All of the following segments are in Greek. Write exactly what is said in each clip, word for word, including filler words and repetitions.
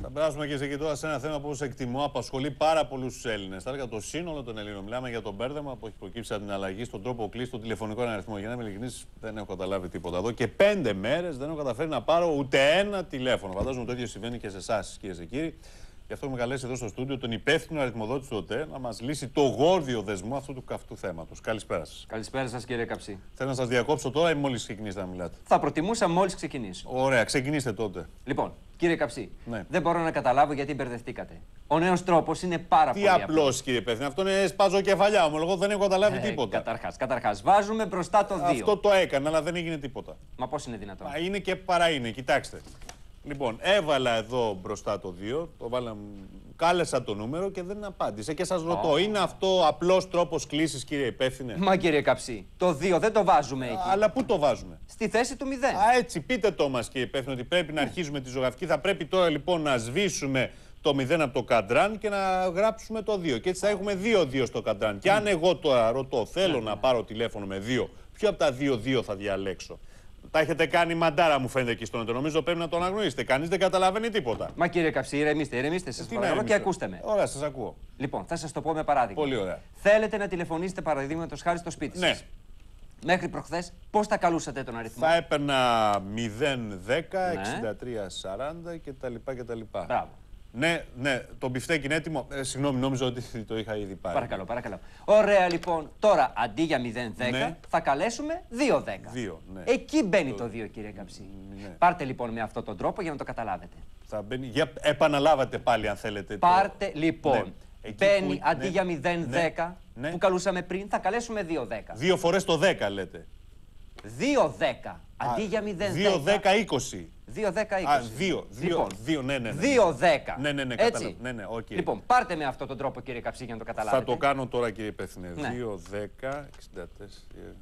Θα περάσουμε και σε εκεί τώρα σε ένα θέμα που, όπως εκτιμώ, απασχολεί πάρα πολλούς Έλληνες. Θα έλεγα το σύνολο των Ελλήνων. Μιλάμε για το μπέρδεμα που έχει προκύψει από την αλλαγή στον τρόπο κλείσει των τηλεφωνικών αριθμών. Για να είμαι ειλικρινής, δεν έχω καταλάβει τίποτα εδώ. Και πέντε μέρες δεν έχω καταφέρει να πάρω ούτε ένα τηλέφωνο. Φαντάζομαι το ίδιο συμβαίνει και σε εσάς, κυρίες και κύριοι. Γι' αυτό έχουμε καλέσει εδώ στο στούντιο τον υπεύθυνο αριθμοδότη του ΟΤΕ να μας λύσει το γόρδιο δεσμό αυτού του καυτού θέματος. Καλησπέρα σας. Καλησπέρα σας, κύριε Καψί. Θέλω να σας διακόψω τώρα ή μόλις ξεκινήσετε να μιλάτε? Θα προτιμούσα μόλις ξεκινήσω. Ωραία, ξεκινήστε τότε. Λοιπόν, κύριε Καψί, ναι. δεν μπορώ να καταλάβω γιατί μπερδευτήκατε. Ο νέος τρόπος είναι πάρα Τι πολύ απλός. Τι απλός, κύριε υπεύθυνε, αυτό είναι σπαζοκεφαλιά μου. Εγώ δεν έχω καταλάβει ε, τίποτα. Καταρχάς, καταρχάς, βάζουμε μπροστά το δύο. Αυτό το έκανα, αλλά δεν έγινε τίποτα. Μα πώς είναι δυνατόν? Μα είναι και παρά είναι, κοιτάξτε. Λοιπόν, έβαλα εδώ μπροστά το δύο, το βάλα, κάλεσα το νούμερο και δεν απάντησε. Και σας ρωτώ, oh. είναι αυτό απλός τρόπος κλήσης, κύριε υπεύθυνε? Μα κύριε Καψί, το δύο δεν το βάζουμε εκεί. Αλλά πού το βάζουμε? Στη θέση του μηδέν. Α, έτσι, πείτε το μας, κύριε υπεύθυνε, ότι πρέπει να αρχίσουμε τη ζωγραφική. Θα πρέπει τώρα λοιπόν να σβήσουμε το μηδέν από το καντράν και να γράψουμε το δύο. Και έτσι θα έχουμε δύο δύο στο καντράν. Και αν εγώ τώρα ρωτώ, θέλω mm. να πάρω τηλέφωνο με δύο, ποιο από τα δύο δύο θα διαλέξω? Τα έχετε κάνει μαντάρα, μου φαίνεται εκεί στον ΕΤΕ. Νομίζω πρέπει να το αναγνωρίσετε. Κανείς δεν καταλαβαίνει τίποτα. Μα κύριε Καψί, ηρεμήστε, ηρεμήστε. Σας παρακαλώ και ακούστε με. Ωραία, σας ακούω. Λοιπόν, θα σας το πω με παράδειγμα. Πολύ ωραία. Θέλετε να τηλεφωνήσετε παραδείγματος χάρη στο σπίτι ναι. σας. Μέχρι προχθές, πώς θα καλούσατε τον αριθμό? Θα έπαιρνα μηδέν δέκα εξήντα τρία σαράντα κτλ. Μπράβο. Ναι, ναι, το μπιφτέκι είναι έτοιμο. Ε, συγγνώμη, νόμιζα ότι το είχα ήδη πάρει. Παρακαλώ, παρακαλώ. Ωραία, λοιπόν. Τώρα, αντί για μηδέν δέκα, ναι. θα καλέσουμε δύο δέκα. δύο, ναι. Εκεί μπαίνει το, το δύο, κύριε Καψί. Ναι. Πάρτε λοιπόν με αυτόν τον τρόπο για να το καταλάβετε. Θα μπαίνει... Για... Επαναλάβατε πάλι, αν θέλετε. Πάρτε, το... λοιπόν. Ναι. Μπαίνει που... αντί ναι. για μηδέν δέκα, ναι. που καλούσαμε πριν, θα καλέσουμε δύο δέκα. Δύο φορές το δέκα, λέτε. δύο δέκα. Αντί για μηδέν δέκα. δύο δέκα είκοσι. δύο δέκα είκοσι. Α, δύο, λοιπόν, δύο, ναι, ναι, ναι. δύο δέκα. Ναι, ναι, ναι, έτσι. Ναι, ναι, okay. Λοιπόν, πάρτε με αυτόν τον τρόπο, κύριε Καψί, για να το καταλάβετε. Θα το κάνω τώρα, κύριε υπεύθυνε. Ναι. δύο δέκα εξήντα τέσσερα.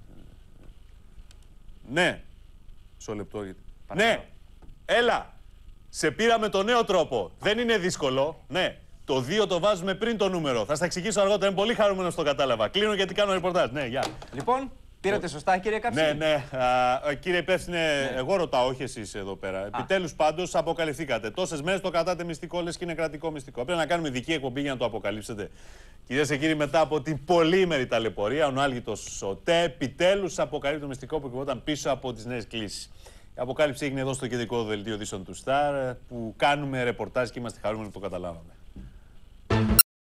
Ναι. Μισό λεπτό. Ναι. Έλα. Σε πήραμε το νέο τρόπο. Δεν είναι δύσκολο. Ναι. Το δύο το βάζουμε πριν το νούμερο. Θα στα εξηγήσω αργότερα. Είναι πολύ χαρούμενος το κατάλαβα. Κλείνω γιατί κάνω ρεπορτάζ. Ναι, γεια. Λοιπόν. Πήρατε σωστά, κύριε Καψί? Ναι, ναι. Α, κύριε υπεύθυνε, ναι. εγώ ρωτάω, όχι εσείς εδώ πέρα. Επιτέλους πάντως αποκαλυφθήκατε. Τόσες μέρες το κρατάτε μυστικό, λες και είναι κρατικό μυστικό. Πρέπει να κάνουμε ειδική εκπομπή για να το αποκαλύψετε. Κυρίες και κύριοι, μετά από την πολύμερη ταλαιπωρία, ο Νάλγητος ΟΤΕ επιτέλους αποκαλύπτει το μυστικό που κρυβόταν πίσω από τις νέες κλήσεις. Η αποκάλυψη έγινε εδώ στο κεντρικό δελτίο ειδήσεων του Σταρ, που κάνουμε ρεπορτάζ και είμαστε χαρούμενοι που το καταλάβαμε.